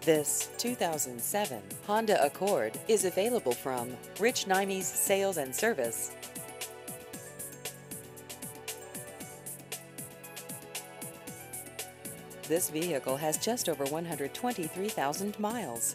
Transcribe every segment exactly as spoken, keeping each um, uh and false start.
This two thousand seven Honda Accord is available from Rich Nimes Sales and Service. This vehicle has just over one hundred twenty-three thousand miles.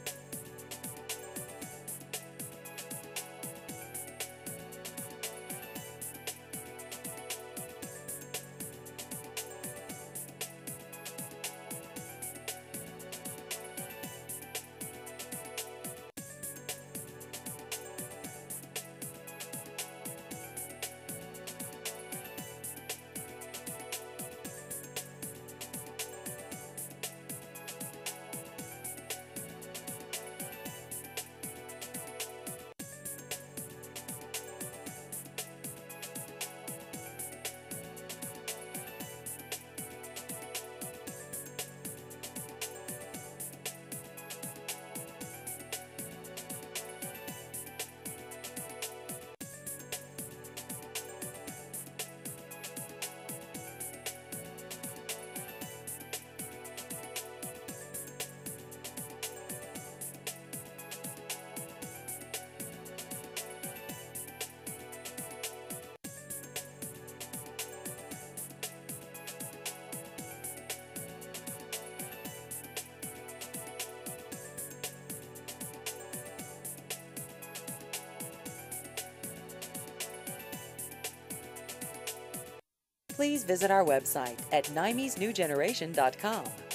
Please visit our website at nimes new generation dot com.